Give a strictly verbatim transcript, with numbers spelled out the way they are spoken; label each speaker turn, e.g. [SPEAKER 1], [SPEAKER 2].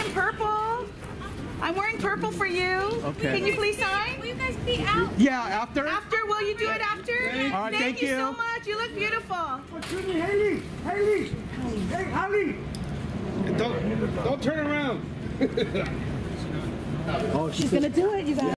[SPEAKER 1] wearing purple. I'm wearing purple for you.
[SPEAKER 2] Okay.
[SPEAKER 1] Can you please sign?
[SPEAKER 3] Will you guys be out?
[SPEAKER 2] Yeah, after?
[SPEAKER 1] After, will you do it after?
[SPEAKER 2] All right,
[SPEAKER 1] thank,
[SPEAKER 2] thank
[SPEAKER 1] you.
[SPEAKER 2] you.
[SPEAKER 1] so much. You look beautiful.
[SPEAKER 4] Excuse me, Haley. Haley. Hey, Haley.
[SPEAKER 5] Don't, don't turn around.
[SPEAKER 2] Oh,
[SPEAKER 1] She's going to do it, you guys.